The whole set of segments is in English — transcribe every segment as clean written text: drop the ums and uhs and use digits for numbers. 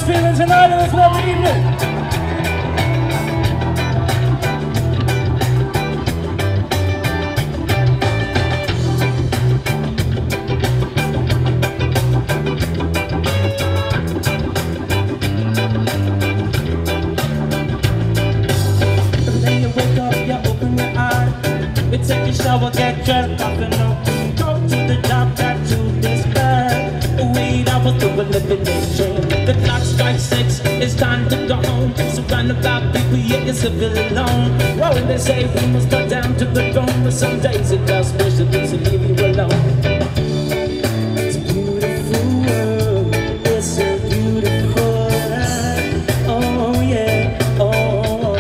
feeling tonight in this lovely evening? Every day you wake up, you open your eyes, you take a shower, get dressed, off and on, go to the job, got to dispatch. 8 hours to elimination. The clock strikes 6, it's time to go home. Surrounded by people, yet you're civil alone. Well, they say we must go down to the throne, but some days it does push the things to leave you alone. It's a beautiful world, it's a beautiful life. Oh yeah, oh.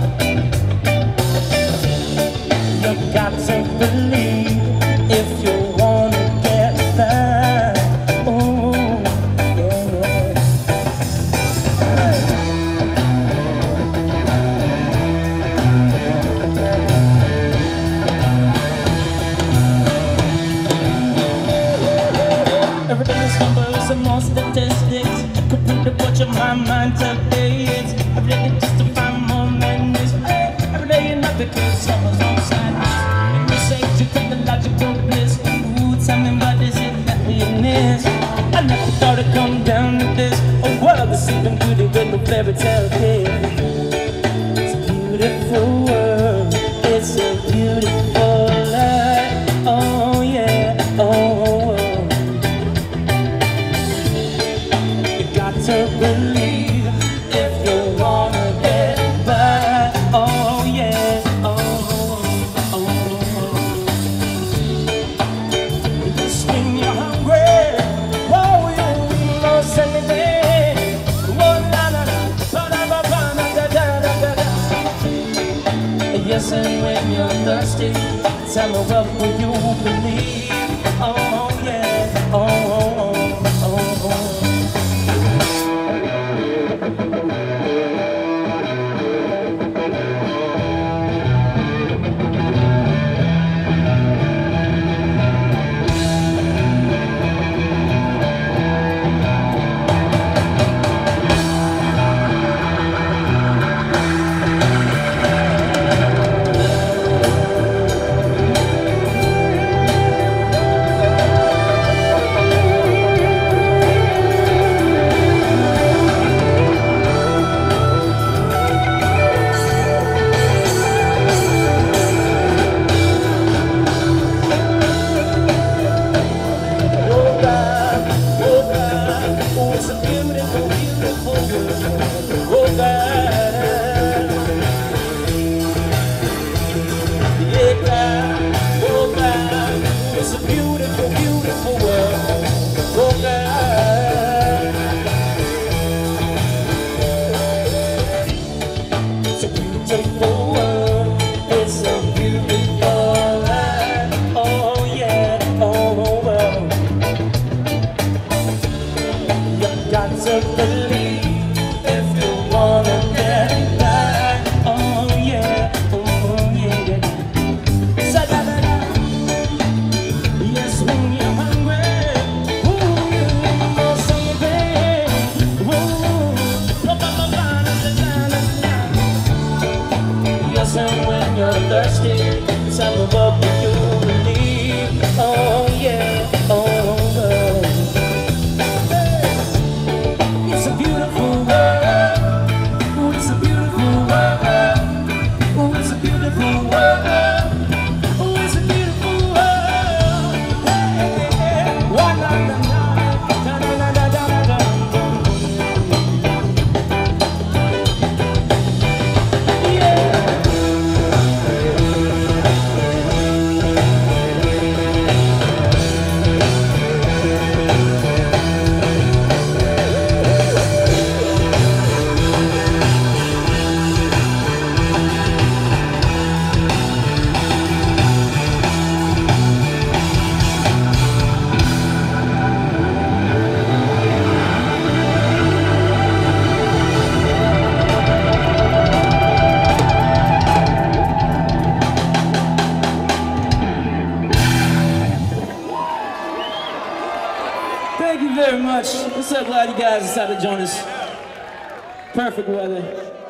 You got to believe if you wanna get back. Every day is numbers and more statistics. Could put the watch of my mind to days. Every day just to find more madness. Every day and night because summer's on sadness. And you say you technological bliss. Ooh, tell me what is it that we miss? I never thought it'd come down to this. A world that's even beauty with no fairy tale kid. It's a beautiful world. It's a beautiful life. Oh yeah, oh. To believe if you wanna get by. Oh yeah, oh, oh, oh. Just when you're hungry, oh you lost anything. Oh la la la, ba da ba ba da da da da da. Yes, and when you're thirsty, tell me what will you believe? Oh yeah, oh, oh, oh, oh. It's a beautiful, beautiful world. Oh God. It's a beautiful world. It's a beautiful life. Oh yeah, oh well. You got to believe if you wanna get back. Oh yeah, oh yeah. Yes, when you're hungry, ooh, you know something. Ooh, yes, and when you're thirsty, tell me what will you believe? Oh yeah, oh girl. It's a beautiful world. Ooh, it's a beautiful world. Ooh, it's a beautiful world. Thank you very much. We're so glad you guys decided to join us. Perfect weather.